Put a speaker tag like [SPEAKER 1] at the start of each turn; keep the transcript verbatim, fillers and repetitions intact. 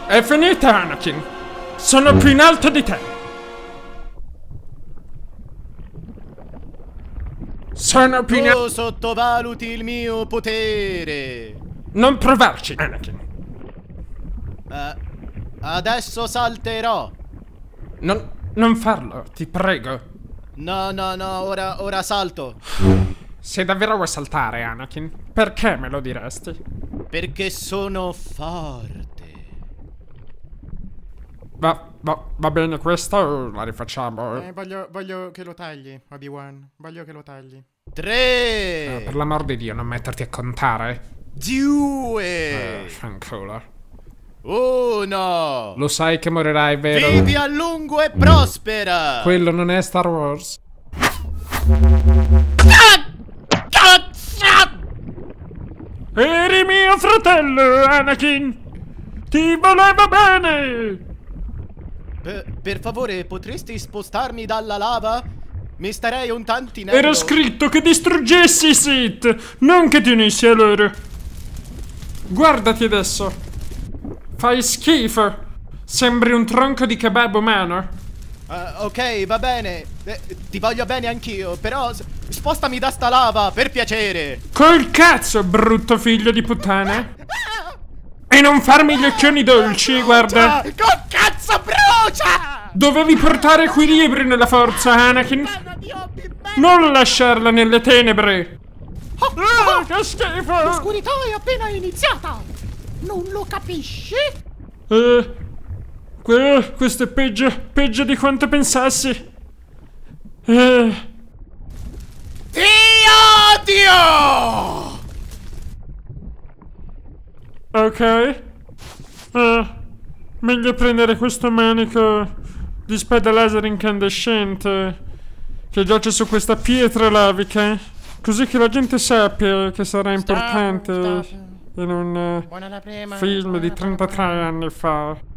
[SPEAKER 1] È finita, Anakin. Sono più in alto di te. Sono più in alto.
[SPEAKER 2] Tu sottovaluti il mio potere.
[SPEAKER 1] Non provarci, Anakin.
[SPEAKER 2] Uh, adesso salterò.
[SPEAKER 1] Non, non farlo, ti prego.
[SPEAKER 2] No, no, no, ora, ora salto.
[SPEAKER 1] Se davvero vuoi saltare, Anakin, perché me lo diresti?
[SPEAKER 2] Perché sono forte.
[SPEAKER 1] Va, va, va bene questa o la rifacciamo?
[SPEAKER 3] Eh, voglio, voglio che lo tagli, Obi-Wan. Voglio che lo tagli.
[SPEAKER 2] Tre.
[SPEAKER 1] Eh, per l'amor di Dio, non metterti a contare.
[SPEAKER 2] Due.
[SPEAKER 1] Eh, fanculo.
[SPEAKER 2] Uno.
[SPEAKER 1] Lo sai che morirai, vero?
[SPEAKER 2] Vivi a lungo e prospera.
[SPEAKER 1] Quello non è Star Wars. Eri mio fratello, Anakin! Ti volevo bene!
[SPEAKER 2] Per, per favore, potresti spostarmi dalla lava? Mi starei un tantinello.
[SPEAKER 1] Era scritto che distruggessi i Sith, non che ti unissi a loro. Guardati adesso. Fai schifo. Sembri un tronco di kebab umano.
[SPEAKER 2] Uh, ok, va bene. Eh, ti voglio bene anch'io, però s- spostami da sta lava, per piacere.
[SPEAKER 1] Col cazzo, brutto figlio di puttana. E non farmi gli occhioni dolci, guarda.
[SPEAKER 2] Col cazzo brucia!
[SPEAKER 1] Dovevi portare equilibrio nella forza, Anakin. Non lasciarla nelle tenebre.
[SPEAKER 3] Oh, oh,
[SPEAKER 1] Che schifo.
[SPEAKER 3] l'oscurità è appena iniziata. Non lo capisci?
[SPEAKER 1] Eh, que questo è peggio, peggio di quanto pensassi. Eh.
[SPEAKER 2] Ti odio!
[SPEAKER 1] Ok. Eh, meglio prendere questo manico di spada laser incandescente che giace su questa pietra lavica, così che la gente sappia che sarà importante
[SPEAKER 3] Stop, stop.
[SPEAKER 1] in un
[SPEAKER 3] Buona la prima.
[SPEAKER 1] film
[SPEAKER 3] buona
[SPEAKER 1] di
[SPEAKER 3] la prima.
[SPEAKER 1] trentatré anni fa.